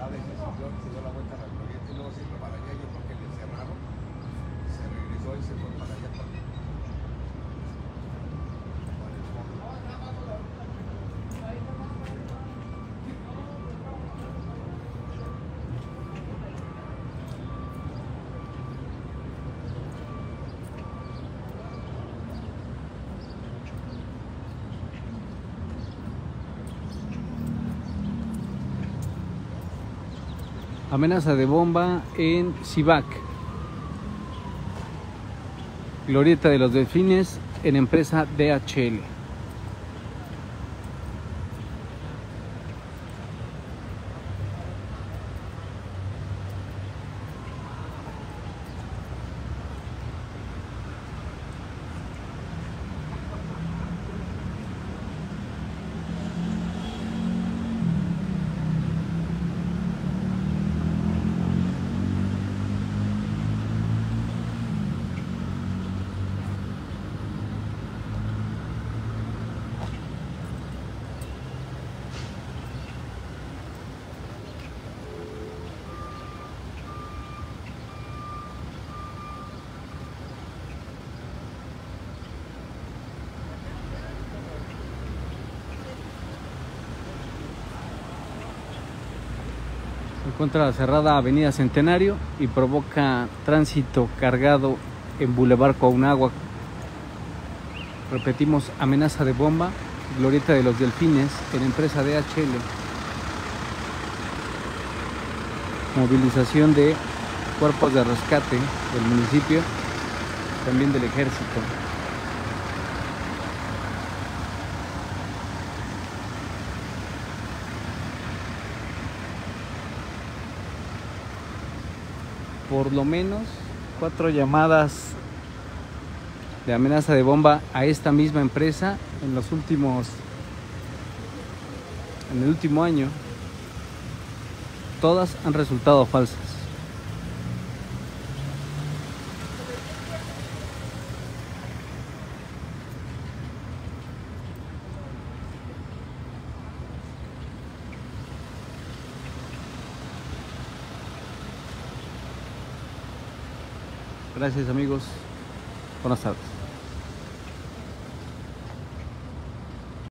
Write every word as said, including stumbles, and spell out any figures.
parada y se subió, se dio la vuelta a la glorieta y luego se fue para allá. Yo creo que le cerraron, se regresó y se fue para allá también. Para el fondo. Amenaza de bomba en Cibac. Glorieta de los Delfines en empresa D H L. Se encuentra cerrada Avenida Centenario y provoca tránsito cargado en Boulevard Cuauhnáhuac. Repetimos, amenaza de bomba, Glorieta de los Delfines en empresa D H L. Movilización de cuerpos de rescate del municipio, también del ejército. Por lo menos cuatro llamadas de amenaza de bomba a esta misma empresa en los últimos en el último año. Todas han resultado falsas. Gracias amigos, buenas tardes.